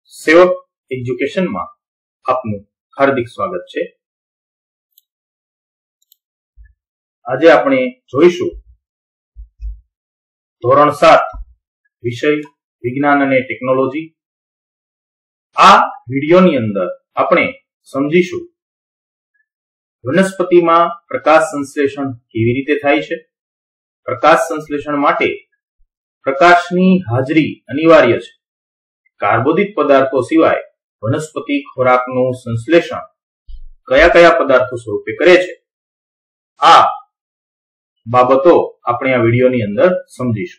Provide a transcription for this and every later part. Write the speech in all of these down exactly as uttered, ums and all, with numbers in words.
સેવક એજ્યુકેશનમાં આપનું હાર્દિક સ્વાગત છે। આજે આપણે જોઈશું ધોરણ સાત વિષય વિજ્ઞાન અને ટેકનોલોજી। આ વિડિયોની અંદર આપણે સમજીશું વનસ્પતિમાં પ્રકાશ સંશ્લેષણ કેવી રીતે થાય છે। પ્રકાશ સંશ્લેષણ માટે પ્રકાશની હાજરી અનિવાર્ય છે। કાર્બોદિત પદાર્થો સિવાય વનસ્પતિ ખોરાકનું સંશ્લેષણ કયા કયા પદાર્થો સ્વરૂપે કરે છે, આ બાબતો આપણે આ વિડિયોની અંદર સમજીશું।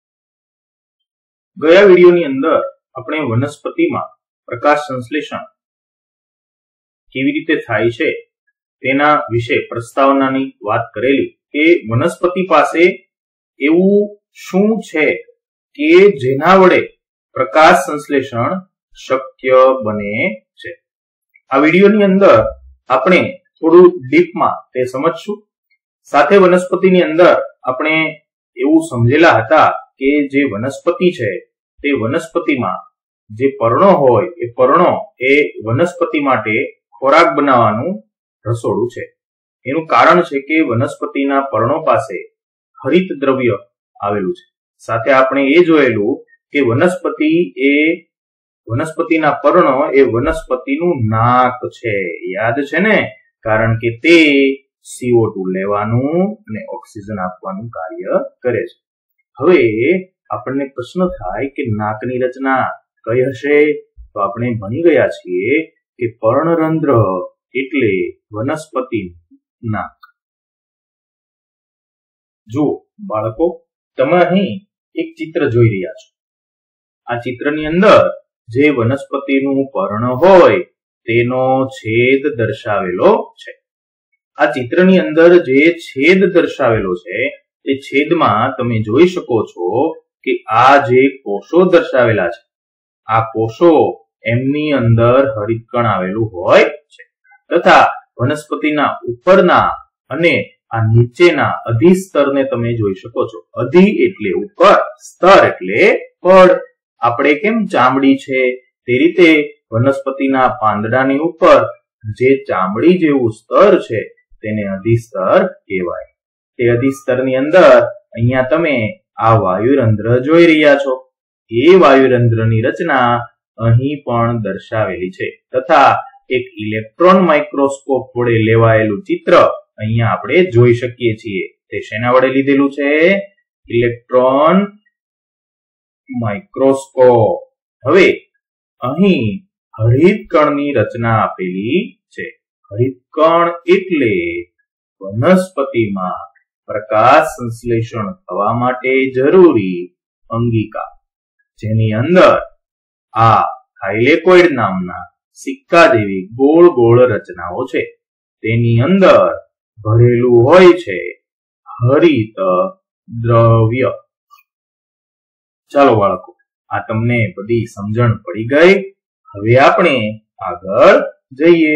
ગયા વિડિયોની અંદર આપણે વનસ્પતિમાં પ્રકાશ સંશ્લેષણ કેવી રીતે થાય છે તેના વિશે પ્રસ્તાવનાની વાત કરેલી કે વનસ્પતિ પાસે એવું શું છે કે જેના વડે પ્રકાશ સંશ્લેષણ શક્ય બને છે। આ વિડિયોની અંદર આપણે થોડું ડીપમાં તે સમજશું। સાથે વનસ્પતિની અંદર આપણે એવું સમજેલા હતા કે જે વનસ્પતિ છે તે વનસ્પતિમાં જે પર્ણો હોય એ પર્ણો એ વનસ્પતિ માટે ખોરાક બનાવવાનું રસોડું છે। એનું કારણ છે કે વનસ્પતિના પર્ણો પાસે હરિત દ્રવ્ય આવેલું છે। સાથે આપણે એ જોયેલું કે વનસ્પતિ એ વનસ્પતિના પર્ણો એ વનસ્પતિનું નાક છે, યાદ છે ને, કારણ કે તે સી ઓ ટુ લેવાનું અને ઓક્સિજન આપવાનું કાર્ય કરે છે। હવે આપણને પ્રશ્ન થાય કે નાકની રચના કઈ હશે, તો આપણે ભણી ગયા છીએ કે પર્ણરંધ્ર એટલે વનસ્પતિ નાક। જુઓ બાળકો, તમે અહીં એક ચિત્ર જોઈ રહ્યા છો। આ ચિત્રની અંદર જે વનસ્પતિનું પર્ણ હોય તેનો છેદ દર્શાવેલો છે। આ ચિત્રની અંદર જે છેદ દર્શાવેલો છે તે છેદમાં તમે જોઈ શકો છો કે આ જે કોષો દર્શાવેલા છે, આ કોષો એમની અંદર હરિતકણ આવેલું હોય છે તથા વનસ્પતિના ઉપરના અને આ નીચેના અધિસ્તરને તમે જોઈ શકો છો। અધિ એટલે ઉપર, સ્તર એટલે પડ। આપણે કેમ ચામડી છે તે રીતે વનસ્પતિના પાંદડાની ઉપર જે ચામડી જેવું સ્તર છે તેને અધિસ્તર કહેવાય। તે અધિસ્તરની અંદર અહીંયા તમે આ વાયુરંધ્ર જોઈ રહ્યા છો। એ વાયુરંધ્રની રચના અહીં પણ દર્શાવેલી છે તથા એક ઇલેક્ટ્રોન માઇક્રોસ્કોપ વડે લેવાયેલું ચિત્ર અહીંયા આપણે જોઈ શકીએ છીએ। તે શેના વડે લીધેલું છે? Electron microscope. હવે અહીં હરિતકણની રચના આપેલી છે। હરિતકણ એટલે વનસ્પતિમાં પ્રકાશ સંશ્લેષણ થવા માટે જરૂરી અંગિકા, જેની અંદર આ થાઇલેકોઇડ નામના સિક્કા જેવી ગોળ ગોળ રચનાઓ છે। તેની અંદર ભરેલું હોય છે હરિત દ્રવ્ય। ચાલો બાળકો, આ તમને બધી સમજણ પડી ગઈ। હવે આપણે આગળ જઈએ।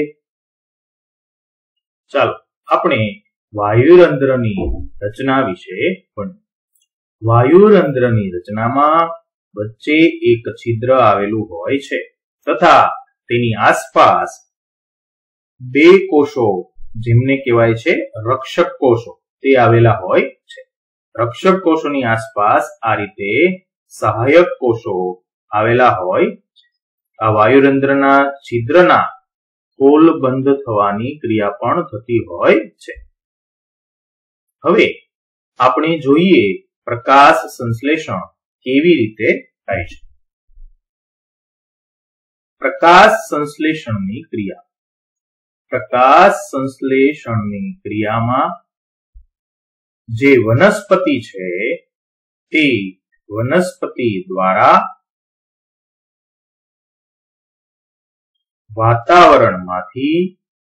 ચાલો આપણે વાયુરંધ્રની રચના વિશે ભણીએ। વાયુરંધ્રની રચનામાં વચ્ચે એક છિદ્ર આવેલું હોય છે તથા તેની આસપાસ બે કોષો, જેમને કહેવાય છે રક્ષક કોષો, તે આવેલા હોય છે। રક્ષક કોષોની આસપાસ આ રીતે સહાયક કોષો આવેલા હોય છે। આ વાયુરંધ્રના છિદ્રના પોલ બંધ થવાની ક્રિયા પણ થતી હોય છે। હવે આપણે જોઈએ પ્રકાશ સંશ્લેષણ કેવી રીતે થાય છે। પ્રકાશ સંશ્લેષણની ક્રિયા પ્રકાશ સંશ્લેષણની ક્રિયામાં જે વનસ્પતિ છે તે વનસ્પતિ દ્વારા વાતાવરણમાંથી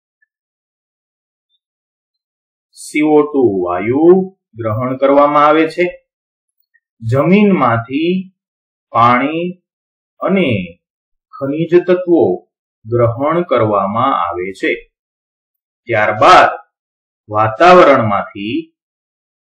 સી ઓ ટુ વાયુ ગ્રહણ કરવામાં આવે છે, જમીનમાંથી પાણી અને ખનિજ તત્વો ગ્રહણ કરવામાં આવે છે, ત્યારબાદ વાતાવરણમાંથી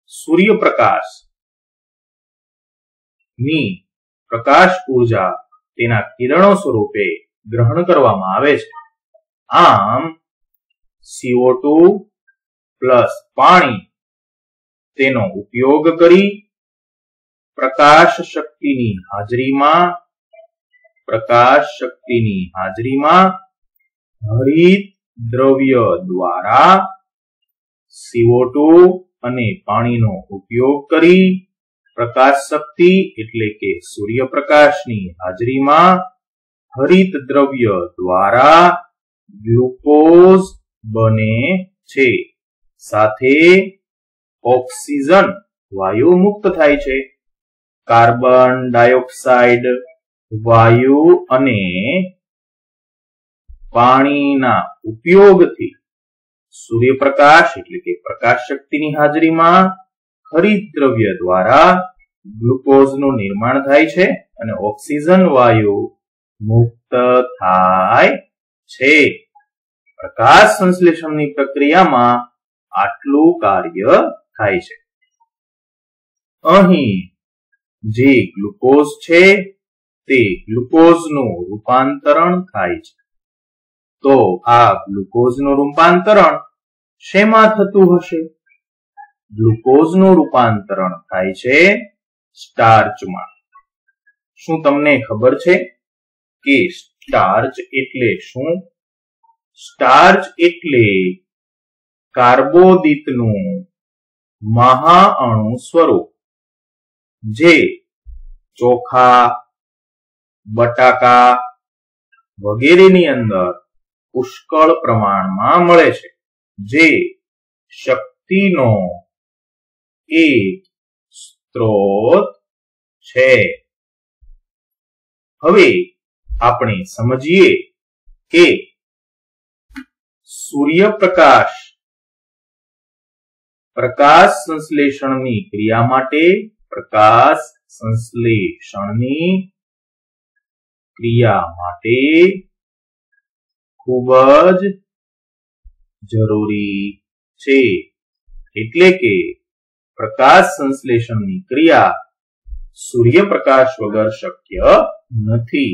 સૂર્યપ્રકાશ ની પ્રકાશ ઉર્જા તેના કિરણો સ્વરૂપે ગ્રહણ કરવામાં આવે છે. આમ સીઓ ટુ પ્લસ પાણી તેનો ઉપયોગ કરી પ્રકાશ શક્તિની હાજરીમાં પ્રકાશ શક્તિની હાજરીમાં હરિત દ્રવ્ય દ્વારા સીઓ ટુ અને પાણીનો ઉપયોગ કરી પ્રકાશ શક્તિ એટલે કે સૂર્યપ્રકાશની હાજરીમાં હરિત દ્રવ્ય દ્વારા ગ્લુકોઝ બને છે. સાથે ઓક્સિજન વાયુ મુક્ત થાય છે. કાર્બન ડાયોક્સાઇડ વાયુ અને પાણીના ઉપયોગથી સૂર્યપ્રકાશ એટલે કે પ્રકાશ શક્તિની હાજરીમાં હરિત દ્રવ્ય દ્વારા ગ્લુકોઝનું નિર્માણ થાય છે અને ઓક્સિજન વાયુ મુક્ત થાય છે. પ્રકાશ સંશ્લેષણની પ્રક્રિયામાં આટલું કાર્ય થાય છે. અહીં જે ગ્લુકોઝ છે તે ગ્લુકોઝનું રૂપાંતરણ થાય છે. તો આ ગ્લુકોઝનું રૂપાંતરણ શેમાં થતું હશે? ગ્લુકોઝનું રૂપાંતરણ થાય છે સ્ટાર્ચમાં. શું તમને ખબર છે કે સ્ટાર્ચ એટલે શું? સ્ટાર્ચ એટલે કાર્બોદિતનું મહાઅણુ સ્વરૂપ જે ચોખા, બટાકા વગેરેની અંદર પુષ્કળ પ્રમાણમાં મળે છે, જે શક્તિનો એક સ્ત્રોત છે. હવે આપણે સમજીએ કે સૂર્યપ્રકાશ પ્રકાશ સંશ્લેષણની ક્રિયા માટે પ્રકાશ સંશ્લેષણની ક્રિયા માટે ખૂબ જ જરૂરી છે. એટલે કે પ્રકાશ સંશ્લેષણની ક્રિયા સૂર્યપ્રકાશ વગર શક્ય નથી.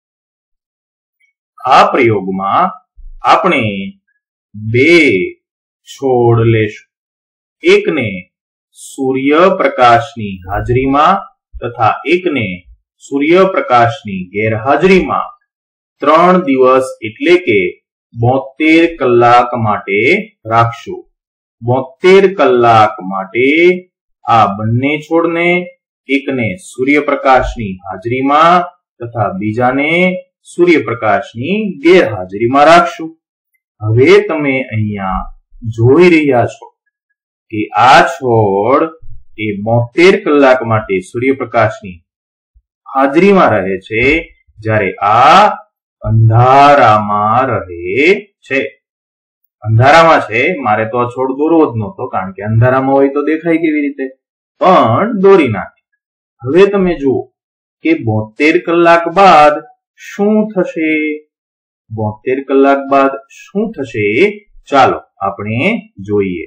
આ પ્રયોગમાં આપણે બે છોડ લેશું. એકને સૂર્યપ્રકાશની હાજરીમાં તથા એકને સૂર્યપ્રકાશની ગેરહાજરીમાં ત્રણ દિવસ એટલે કે બોતેર કલાક માટે રાખશું. બોતેર કલાક માટે આ બંને છોડને એકને સૂર્યપ્રકાશની હાજરીમાં તથા બીજાને સૂર્યપ્રકાશની ગેરહાજરીમાં રાખશું. હવે તમે અહીંયા જોઈ રહ્યા છો કે આ છોડ એ બોતેર કલાક માટે સૂર્યપ્રકાશની હાજરીમાં રહે છે, જ્યારે આ અંધારામાં રહે છે. અંધારામાં છે, મારે તો આ છોડ દોરવો જ નહોતો, કારણ કે અંધારામાં હોય તો દેખાય કેવી રીતે, પણ દોરી નાખે. હવે તમે જુઓ કે બોતેર કલાક બાદ શું થશે? બોતેર કલાક બાદ શું થશે? ચાલો આપણે જોઈએ.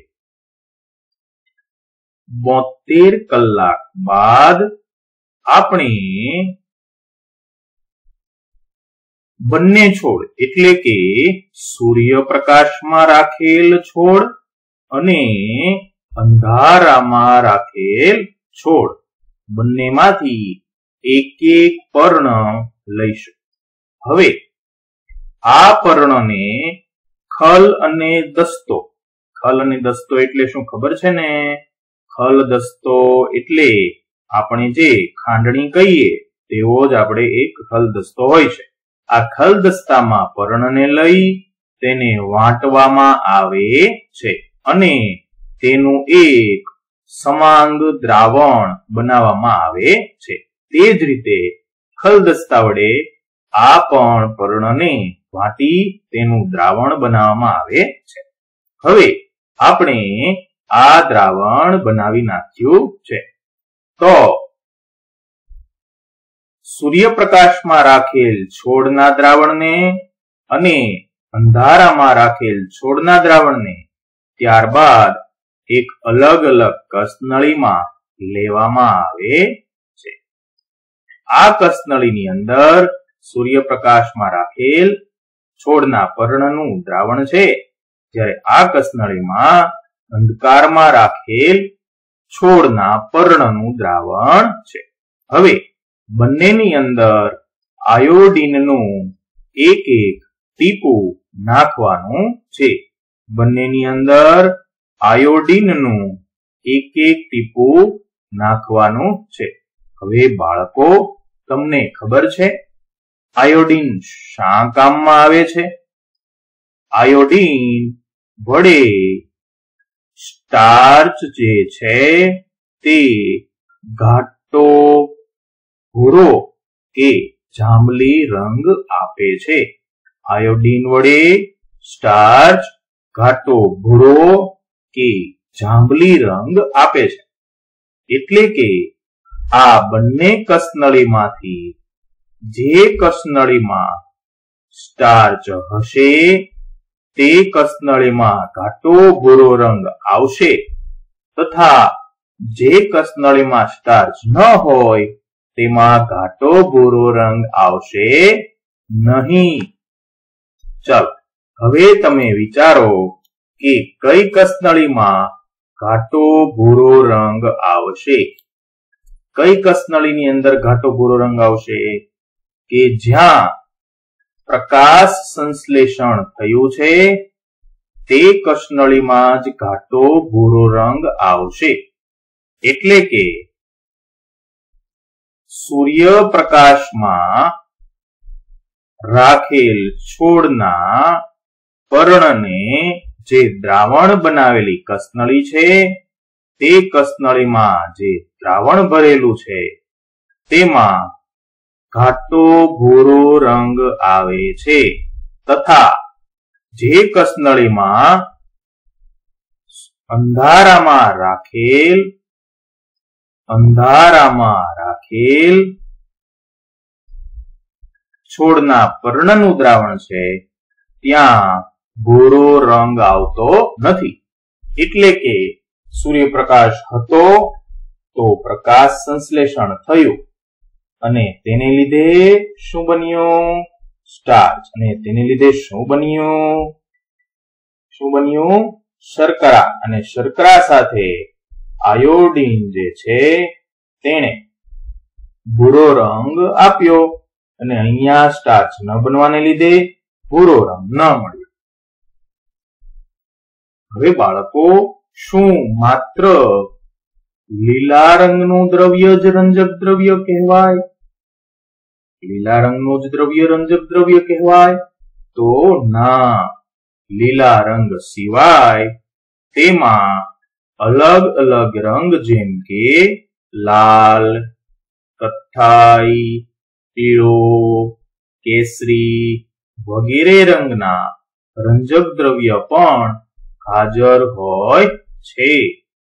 બોતેર કલાક બાદ આપણે બંને છોડ એટલે કે સૂર્યપ્રકાશમાં રાખેલ છોડ અને અંધારામાં રાખેલ છોડ બંનેમાંથી એક એક પર્ણ લઈશું. હવે આ પર્ણને ખલ અને દસ્તો, ખલ અને દસ્તો એટલે શું ખબર છે ને? ખલ દસ્તો એટલે આપણે જે ખાંડણી કહીએ તેવો જ આપણે એક ખલ દસ્તો હોય છે. આ ખલ દસ્તામાં પર્ણને લઈ તેને વાટવામાં આવે છે અને તેનું એક સમાંગ દ્રાવણ બનાવવામાં આવે છે. તે જ રીતે ખલ દસ્તા વડે આ પણ પર્ણને વાટી તેનું દ્રાવણ બનાવવામાં આવે છે. હવે આપણે આ દ્રાવણ બનાવી નાખ્યું છે. તો સૂર્યપ્રકાશમાં રાખેલ છોડના દ્રાવણને અને અંધારામાં રાખેલ છોડના દ્રાવણને ત્યારબાદ એક અલગ અલગ કસનળીમાં લેવામાં આવે છે. આ કસનળીની અંદર સૂર્યપ્રકાશમાં રાખેલ છોડના પર્ણનું દ્રાવણ છે, જ્યારે આ કસનળીમાં અંધકારમાં રાખેલ છોડના પર્ણનું દ્રાવણ છે. હવે બંનેની અંદર આયોડીનનું એક એક ટીપું નાખવાનું છે. બંનેની અંદર આયોડીનનું એક એક ટીપું નાખવાનું છે. હવે બાળકો, તમને ખબર છે આયોડીન શા કામમાં આવે છે? આયોડીન વડે સ્ટાર્ચ જે છે તે ઘાટો ભૂરો કે જાંબલી રંગ આપે છે. આયોડીન વડે સ્ટાર્ચ ઘાટો ભૂરો કે જાંબલી રંગ આપે છે. એટલે કે આ બંને કસનળીમાંથી જે કસનળીમાં સ્ટાર્ચ હશે તે કસનળીમાં ઘાટો ભૂરો રંગ આવશે, તથા જે કસનળીમાં સ્ટાર્ચ ન હોય તેમાં ઘાટો ભૂરો રંગ આવશે નહીં. ચાલો હવે તમે વિચારો કે કઈ કસનળીમાં ઘાટો ભૂરો રંગ આવશે? કઈ કસનળીની અંદર ઘાટો ભૂરો રંગ આવશે? કે જ્યાં પ્રકાશ સંશ્લેષણ થયું છે તે કસનળીમાં જ ઘાટો ભૂરો રંગ આવશે. એટલે કે સૂર્યપ્રકાશમાં રાખેલ છોડના પર્ણને જે દ્રાવણ બનાવેલી કસનળી છે તે કસનળીમાં જે દ્રાવણ ભરેલું છે તેમાં ઘાટો ભૂરો રંગ આવે છે, તથા જે કસનળીમાં અંધારામાં રાખેલ અંધારામાં રાખેલ છોડના પર્ણનું દ્રાવણ છે ત્યાં ભૂરો રંગ આવતો નથી. એટલે કે સૂર્યપ્રકાશ હતો તો પ્રકાશ સંશ્લેષણ થયું અને તેને લીધે શું બન્યું? સ્ટાર્ચ. અને તેને લીધે શું બન્યું? શું બન્યું? શર્કરા. અને શર્કરા સાથે આયોડીન જે છે તેને ભૂરો રંગ આપ્યો અને અહીંયા સ્ટાર્ચ ન બનવાને લીધે ભૂરો રંગ ન મળ્યો. હવે બાળકો, શું માત્ર લીલા રંગનું દ્રવ્ય જ રંજક દ્રવ્ય કહેવાય? લીલા રંગનું જ દ્રવ્ય રંજક દ્રવ્ય કહેવાય? તો ના, લીલા રંગ સિવાય તેમાં અલગ અલગ રંગ જેમ કે લાલ, કથ્થાઈ, પીળો, કેસરી વગેરે રંગના રંજક દ્રવ્ય પણ હાજર હોય છે.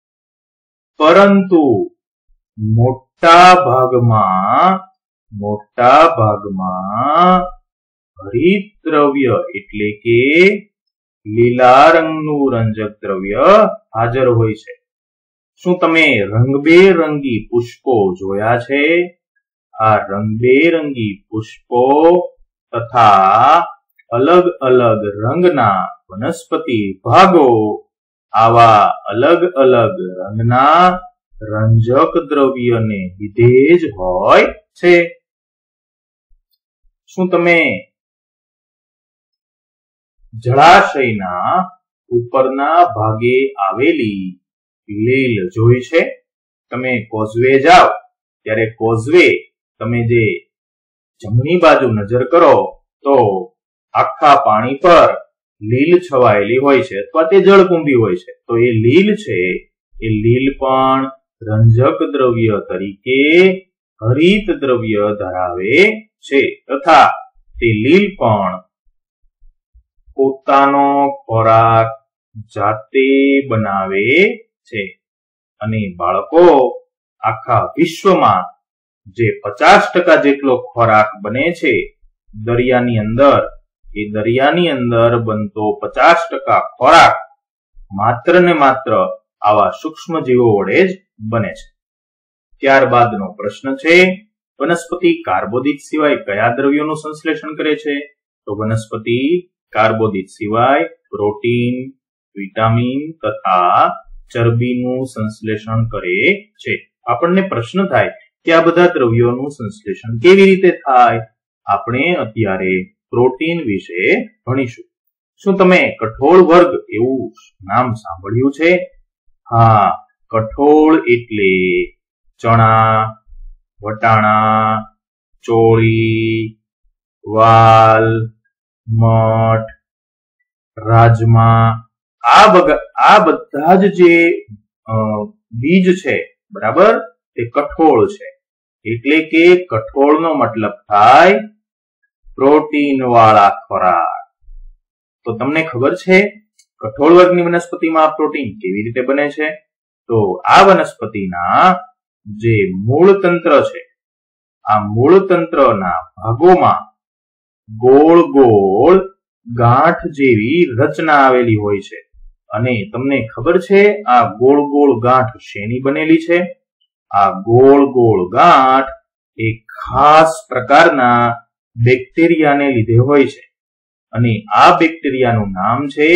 પરંતુ મોટા ભાગમાં મોટા ભાગમાં હરિત દ્રવ્ય એટલે કે લીલા રંગનું રંજક દ્રવ્ય હાજર હોય છે. શું તમે રંગબેરંગી પુષ્પો જોયા છે? આ રંગબેરંગી પુષ્પો તથા અલગ અલગ રંગના વનસ્પતિ ભાગો આવા અલગ અલગ રંગના રંજક દ્રવ્યને લીધે જ હોય છે. શું તમે જળાશયના ઉપરના ભાગે આવેલી લીલ જોઈ છે? તમે કોઝવે જાઓ ત્યારે કોઝવે તમે જે જમણી બાજુ નજર કરો તો આખા પાણી પર લીલ છવાયેલી હોય છે અથવા તે જળકુંભી હોય છે. તો એ લીલ છે એ લીલ પણ રંજક દ્રવ્ય તરીકે હરિત દ્રવ્ય ધરાવે છે, તથા તે લીલ પણ પોતાનો ખોરાક જાતે બનાવે છે. અને બાળકો, આખા વિશ્વમાં જે પચાસ ટકા જેટલો ખોરાક બને છે દરિયાની અંદર, એ દરિયાની અંદર બનતો પચાસ ટકા ખોરાક માત્ર ને માત્ર આવા સૂક્ષ્મ જીવો વડે જ બને છે. ત્યારબાદનો પ્રશ્ન છે વનસ્પતિ કાર્બોદિત સિવાય કયા દ્રવ્યોનું સંશ્લેષણ કરે છે? તો વનસ્પતિ કાર્બોદિત સિવાય પ્રોટીન, વિટામિન તથા ચરબીનું સંશ્લેષણ કરે છે. આપણને પ્રશ્ન થાય કે આ બધા દ્રવ્યોનું સંશ્લેષણ કેવી રીતે થાય? આપણે અત્યારે પ્રોટીન વિશે ભણીશું. શું તમે કઠોળ વર્ગ એવું નામ સાંભળ્યું છે? હા, કઠોળ એટલે ચણા, વટાણા, ચોળી, વાલ, મઠ, રાજમા, આ બગા આ બધા જ જે બીજ છે, બરાબર, તે કઠોળ છે. એટલે કે કઠોળનો મતલબ થાય પ્રોટીન વાળા ખોરાક. તો તમને ખબર છે કઠોળ વર્ગની વનસ્પતિમાં પ્રોટીન કેવી રીતે બને છે? તો આ વનસ્પતિના જે મૂળ તંત્ર છે, આ મૂળ તંત્રના ભાગોમાં ગોળ ગોળ ગાંઠ જેવી રચના આવેલી હોય છે. અને તમને ખબર છે આ ગોળ ગોળ ગાંઠ શેની બનેલી છે? આ ગોળ ગોળ ગાંઠ એક ખાસ પ્રકારના બેક્ટેરિયાને લીધે હોય છે. અને આ બેક્ટેરિયાનું નામ છે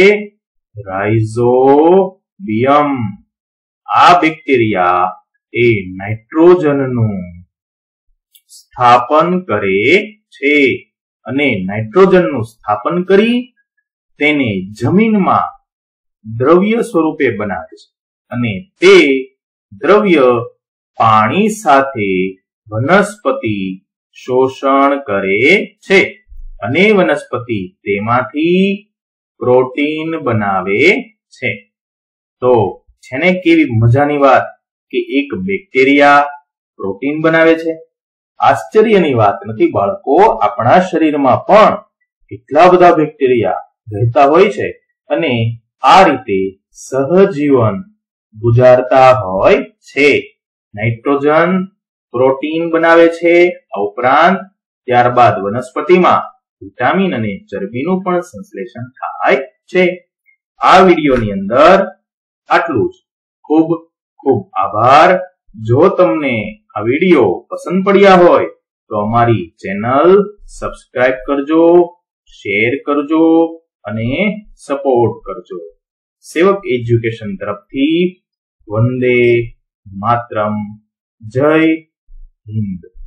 રાઇઝોબિયમ. આ બેક્ટેરિયા એ નાઇટ્રોજનનું સ્થાપન કરે છે અને નાઇટ્રોજનનું સ્થાપન કરી તેને જમીનમાં દ્રવ્ય સ્વરૂપે બનાવે છે. અને તે દ્રવ્ય પાણી સાથે વનસ્પતિ શોષણ કરે છે અને વનસ્પતિ તેમાંથી પ્રોટીન બનાવે છે. તો છે ને કેવી મજાની વાત કે એક બેક્ટેરિયા પ્રોટીન બનાવે છે. આશ્ચર્યની વાત નથી બાળકો, આપણા શરીરમાં પણ એટલા બધા બેક્ટેરિયા રહેતા હોય છે અને આ રીતે સહજીવન ગુજારતા હોય છે. નાઇટ્રોજન પ્રોટીન બનાવે છે. આ ઉપરાંત ત્યારબાદ વનસ્પતિમાં વિટામિન અને ચરબીનું પણ સંશ્લેષણ થાય છે. આ વિડીયોની અંદર આટલું જ. ખૂબ ખૂબ આભાર. જો તમને આ વિડીયો પસંદ પડ્યા હોય તો અમારી ચેનલ સબસ્ક્રાઇબ કરજો, શેર કરજો અને સપોર્ટ કરજો. સેવક એજ્યુકેશન તરફથી વંદે માતરમ. જય હિન્દ.